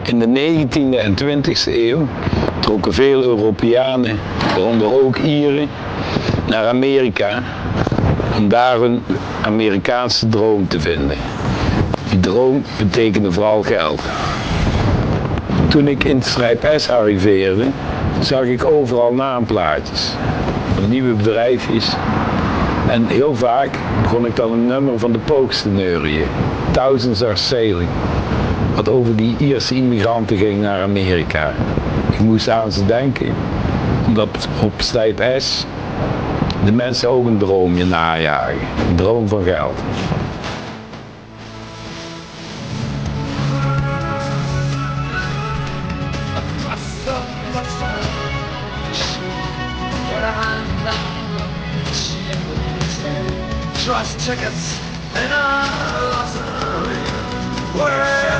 In de 19e en 20e eeuw trokken veel Europeanen, waaronder ook Ieren, naar Amerika om daar hun Amerikaanse droom te vinden. Die droom betekende vooral geld. Toen ik in Strijp-S arriveerde, zag ik overal naamplaatjes van nieuwe bedrijfjes. En heel vaak begon ik dan een nummer van de Pogues te neurien. Thousands Are Sailing. Wat over die Ierse immigranten ging naar Amerika. Ik moest aan ze denken, omdat op Strijp-S de mensen ook een droomje najagen. Een droom van geld. Trust tickets and I lost where